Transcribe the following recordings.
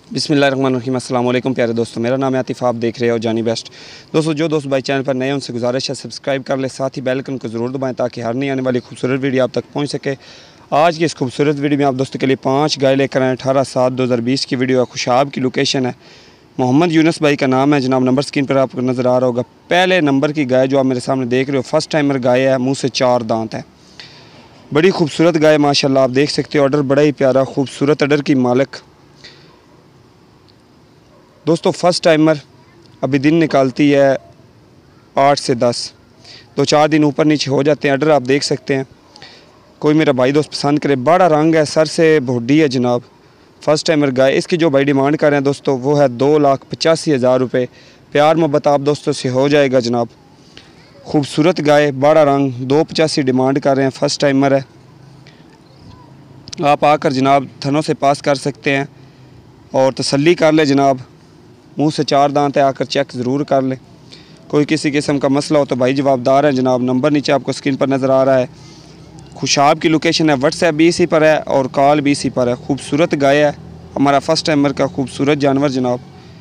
बिस्मिल्लाहिर्रहमानिर्रहीम। अस्सलाम वालेकुम प्यारे दोस्तों, मेरा नाम है आतिफ़, आप देख रहे हो जानी बेस्ट। दोस्तों, जो दोस्त भाई चैनल पर नए हैं उनसे गुजारिश है सब्सक्राइब कर ले, साथ ही बेल आइकन को ज़रूर दबाएं ताकि हर नई आने वाली खूबसूरत वीडियो आप तक पहुंच सके। आज की इस खूबसूरत वीडियो में आप दोस्तों के लिए 5 गाय लेकर आए। 18/7/2020 की वीडियो है। खुशाब की लोकेशन है, मोहम्मद यूनुस भाई का नाम है जनाब। नंबर स्क्रीन पर आपको नज़र आ रहा होगा। पहले नंबर की गाय जो आप मेरे सामने देख रहे हो, फर्स्ट टाइमर गाय है, मुँह से 4 दांत है। बड़ी खूबसूरत गाय माशाल्लाह, आप देख सकते हो। ऑर्डर बड़ा ही प्यारा खूबसूरत ऑर्डर की मालिक दोस्तों। फर्स्ट टाइमर अभी दिन निकालती है 8 से 10, 2-4 दिन ऊपर नीचे हो जाते हैं। ऑर्डर आप देख सकते हैं। कोई मेरा भाई दोस्त पसंद करे, बड़ा रंग है, सर से भोडी है जनाब। फर्स्ट टाइमर गाय, इसकी जो भाई डिमांड कर रहे हैं दोस्तों वो है 2,85,000 रुपये। प्यार मोहब्बत आप दोस्तों से हो जाएगा जनाब। खूबसूरत गाय, बड़ा रंग, 285 डिमांड कर रहे हैं। फर्स्ट टाइमर है। आप आकर जनाब थनों से पास कर सकते हैं और तसल्ली कर ले जनाब। मुंह से 4 दांत है, आकर चेक ज़रूर कर ले। कोई किसी किस्म का मसला हो तो भाई जवाबदार है जनाब। नंबर नीचे आपको स्क्रीन पर नज़र आ रहा है। खुशाब की लोकेशन है, व्हाट्सएप भी इसी पर है और कॉल भी इसी पर है। खूबसूरत गाय है, हमारा फर्स्ट टाइमर का खूबसूरत जानवर जनाब।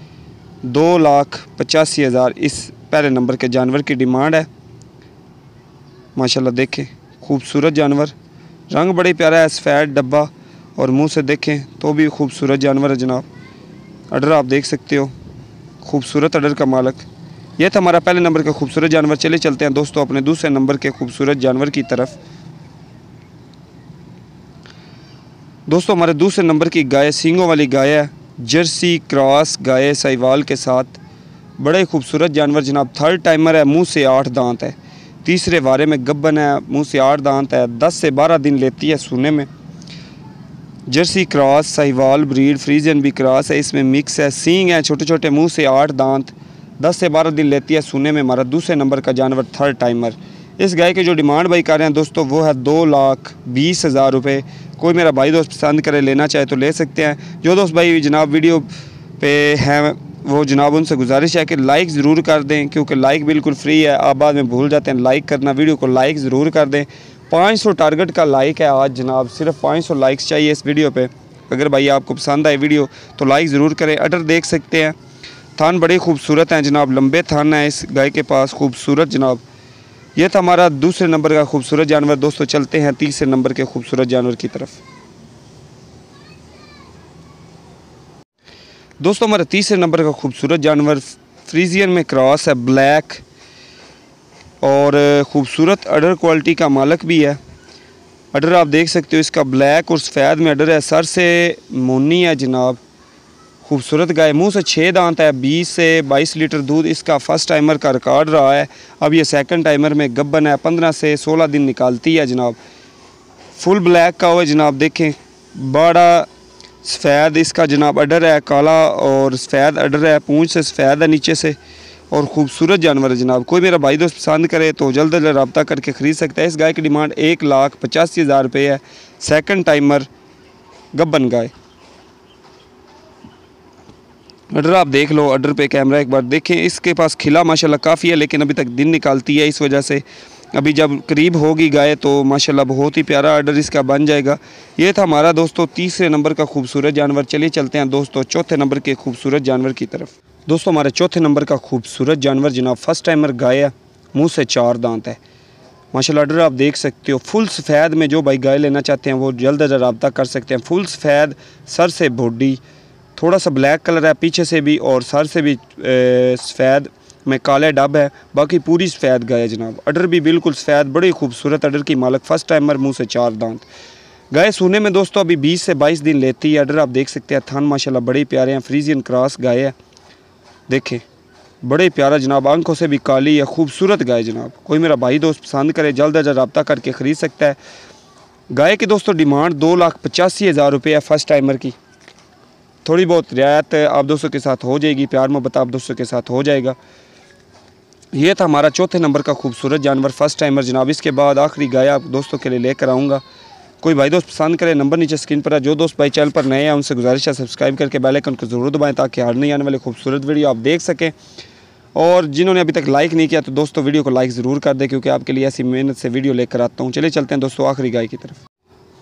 2,85,000 इस पहले नंबर के जानवर की डिमांड है। माशाल्लाह देखें, खूबसूरत जानवर, रंग बड़े प्यारा है, सफ़ेद डब्बा, और मुंह से देखें तो भी खूबसूरत जानवर है जनाब। ऑर्डर आप देख सकते हो, खूबसूरत ऑर्डर का मालिक। यह था हमारा पहले नंबर का खूबसूरत जानवर। चले चलते हैं दोस्तों अपने दूसरे नंबर के खूबसूरत जानवर की तरफ। दोस्तों, हमारे दूसरे नंबर की गाय सींगों वाली गाय है, जर्सी क्रॉस गाय साहिवाल के साथ। बड़े खूबसूरत जानवर जनाब। थर्ड टाइमर है, मुंह से 8 दांत है। तीसरे वारे में गब्बन है, मुंह से 8 दांत है। 10 से 12 दिन लेती है सूने में। Jersey cross Sahiwal breed, Friesian भी क्रॉस है, इसमें मिक्स है। सींग है छोटे छोटे, मुंह से 8 दांत। 10 से 12 दिन लेती है सूने में। हमारा दूसरे नंबर का जानवर थर्ड टाइमर। इस गाय के जो डिमांड भाई कर रहे हैं दोस्तों वो है 2,20,000 रुपये। कोई मेरा भाई दोस्त पसंद करे, लेना चाहे तो ले सकते हैं। जो दोस्त भाई जनाब वीडियो पे हैं वो जनाब उनसे गुजारिश है कि लाइक ज़रूर कर दें, क्योंकि लाइक बिल्कुल फ्री है। आप बाद में भूल जाते हैं लाइक करना। वीडियो को लाइक ज़रूर कर दें। 500 टारगेट का लाइक है आज जनाब, सिर्फ 500 लाइक्स चाहिए इस वीडियो पे। अगर भाई आपको पसंद आए वीडियो तो लाइक ज़रूर करें। ऑर्डर देख सकते हैं, थान बड़े खूबसूरत हैं जनाब, लंबे थान हैं इस गाय के पास, खूबसूरत जनाब। यह था हमारा दूसरे नंबर का खूबसूरत जानवर। दोस्तों, चलते हैं तीसरे नंबर के खूबसूरत जानवर की तरफ। दोस्तों, हमारा तीसरे नंबर का खूबसूरत जानवर फ्रीजियन में क्रॉस है, ब्लैक और ख़ूबसूरत अडर क्वालिटी का मालिक भी है। अडर आप देख सकते हो, इसका ब्लैक और सफ़ेद में अडर है, सर से मोनी है जनाब। खूबसूरत गाय, मुंह से 6 दांत है। 20 से 22 लीटर दूध इसका फर्स्ट टाइमर का रिकॉर्ड रहा है। अब ये सेकंड टाइमर में गब्बन है, 15 से 16 दिन निकालती है जनाब। फुल ब्लैक का हुआ जनाब, देखें बड़ा सफ़ेद इसका जनाब अडर है, काला और सफ़ेद अडर है, पूँछ से सफ़ेद है नीचे से, और ख़ूबसूरत जानवर है जनाब। कोई मेरा भाई दोस्त पसंद करे तो जल्द से जल्द रब्ता करके ख़रीद सकता है। इस गाय की डिमांड 1,85,000 रुपये है। सेकंड टाइमर गब्बन गाय। ऑर्डर आप देख लो, ऑर्डर पे कैमरा एक बार देखें। इसके पास खिला माशाल्लाह काफ़ी है, लेकिन अभी तक दिन निकालती है, इस वजह से अभी जब करीब होगी गाय तो माशाल्लाह बहुत ही प्यारा ऑर्डर इसका बन जाएगा। ये था हमारा दोस्तों तीसरे नंबर का खूबसूरत जानवर। चलिए चलते हैं दोस्तों चौथे नंबर के खूबसूरत जानवर की तरफ। दोस्तों, हमारे चौथे नंबर का खूबसूरत जानवर जनाब फर्स्ट टाइमर गाय है, मुँह से 4 दांत है माशाल्लाह। ऑर्डर आप देख सकते हो, फुल सफ़ेद में जो भाई गाय लेना चाहते हैं वो जल्द अज रब्ता कर सकते हैं। फुल सफ़ेद, सर से भोडी, थोड़ा सा ब्लैक कलर है पीछे से भी और सर से भी सफ़ेद में काले डब है, बाकी पूरी सफ़ेद गाय है जनाब। अडर भी बिल्कुल सफ़ेद, बड़ी खूबसूरत अडर की मालिक। फर्स्ट टाइमर, मुंह से 4 दांत। गाय सूने में दोस्तों अभी 20 से 22 दिन लेती है। अडर आप देख सकते हैं, थान माशाल्लाह बड़े प्यारे हैं। फ्रीजियन क्रॉस गाय है, देखें बड़े प्यारा जनाब, आंखों से भी काली है, खूबसूरत गाय जनाब। कोई मेरा भाई दोस्त पसंद करे जल्द अज रब्ता करके ख़रीद सकता है। गाय की दोस्तों डिमांड 2,85,000 रुपये है फर्स्ट टाइमर की। थोड़ी बहुत रियायत आप दोस्तों के साथ हो जाएगी, प्यार मोहब्बत आप दोस्तों के साथ हो जाएगा। ये था हमारा चौथे नंबर का खूबसूरत जानवर फर्स्ट टाइमर जनाब। इसके बाद आखिरी गाय आप दोस्तों के लिए लेकर आऊँगा। कोई भाई दोस्त पसंद करे, नंबर नीचे स्क्रीन पर है। जो दोस्त भाई चैनल पर नए हैं उनसे गुजारिश है सब्सक्राइब करके बेल आइकन को ज़रूर दबाएं ताकि हर नई आने वाली खूबसूरत वीडियो आप देख सकें। और जिन्होंने अभी तक लाइक नहीं किया तो दोस्तों वीडियो को लाइक ज़रूर कर दें, क्योंकि आपके लिए ऐसी मेहनत से वीडियो लेकर आता हूँ। चलिए चलते हैं दोस्तों आखिरी गाय की तरफ।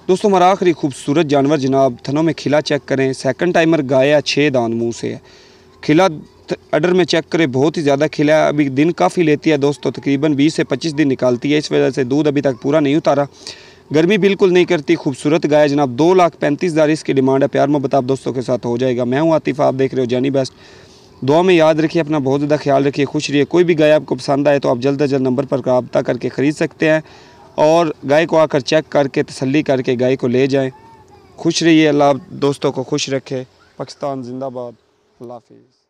दोस्तों हमारा आखिरी खूबसूरत जानवर जनाब, थनों में खिला चेक करें। सेकंड टाइमर गाय है, 6 दांत मुंह से है। खिला अडर में चेक करें, बहुत ही ज़्यादा खिला है। अभी दिन काफ़ी लेती है दोस्तों, तकरीबन 20 से 25 दिन निकालती है। इस वजह से दूध अभी तक पूरा नहीं उतारा। गर्मी बिल्कुल नहीं करती, खूबसूरत गाय जनाब। 2,35,000 इसकी डिमांड है। प्यार मोहब्बत आप दोस्तों के साथ हो जाएगा। मैं हूँ आतिफ, आप देख रहे हो जैनी बेस्ट। दुआ में याद रखिए, अपना बहुत ज़्यादा ख्याल रखिए, खुश रहिए। कोई भी गाय आपको पसंद आए तो आप जल्द अज जल्द नंबर पर रब्ता करके ख़रीद सकते हैं और गाय को आकर चेक करके तसल्ली करके गाय को ले जाएं। खुश रहिए, अल्लाह दोस्तों को खुश रखे। पाकिस्तान जिंदाबाद। अल्लाह हाफिज़।